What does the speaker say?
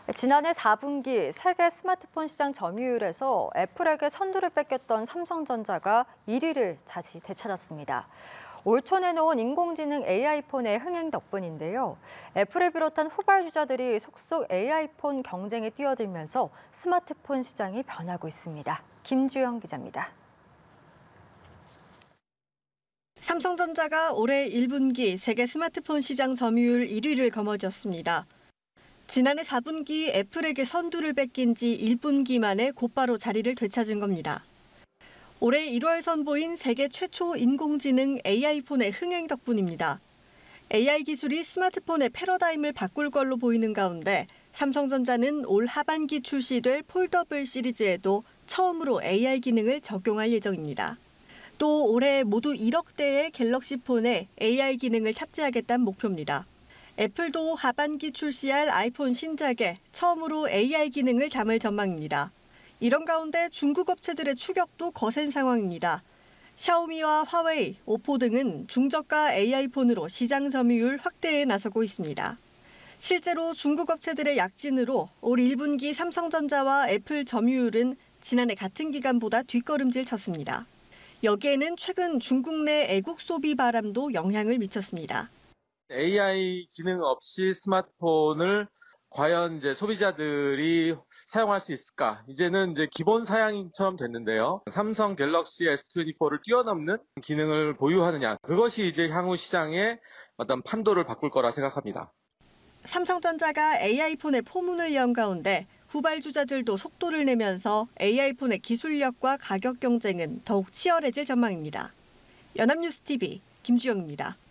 지난해 4분기 세계 스마트폰 시장 점유율에서 애플에게 선두를 뺏겼던 삼성전자가 1위를 다시 되찾았습니다. 올 초 내놓은 인공지능 AI폰의 흥행 덕분인데요. 애플을 비롯한 후발주자들이 속속 AI폰 경쟁에 뛰어들면서 스마트폰 시장이 변하고 있습니다. 김주영 기자입니다. 삼성전자가 올해 1분기 세계 스마트폰 시장 점유율 1위를 거머쥐었습니다. 지난해 4분기 애플에게 선두를 뺏긴 지 1분기 만에 곧바로 자리를 되찾은 겁니다. 올해 1월 선보인 세계 최초 인공지능 AI폰의 흥행 덕분입니다. AI 기술이 스마트폰의 패러다임을 바꿀 걸로 보이는 가운데 삼성전자는 올 하반기 출시될 폴더블 시리즈에도 처음으로 AI 기능을 적용할 예정입니다. 또 올해 모두 1억 대의 갤럭시 폰에 AI 기능을 탑재하겠다는 목표입니다. 애플도 하반기 출시할 아이폰 신작에 처음으로 AI 기능을 담을 전망입니다. 이런 가운데 중국 업체들의 추격도 거센 상황입니다. 샤오미와 화웨이, 오포 등은 중저가 AI폰으로 시장 점유율 확대에 나서고 있습니다. 실제로 중국 업체들의 약진으로 올 1분기 삼성전자와 애플 점유율은 지난해 같은 기간보다 뒷걸음질 쳤습니다. 여기에는 최근 중국 내 애국 소비 바람도 영향을 미쳤습니다. AI 기능 없이 스마트폰을 과연 소비자들이 사용할 수 있을까? 이제는 기본 사양처럼 됐는데요. 삼성 갤럭시 S24를 뛰어넘는 기능을 보유하느냐. 그것이 향후 시장의 어떤 판도를 바꿀 거라 생각합니다. 삼성전자가 AI폰의 포문을 연 가운데 후발주자들도 속도를 내면서 AI폰의 기술력과 가격 경쟁은 더욱 치열해질 전망입니다. 연합뉴스TV 김주영입니다.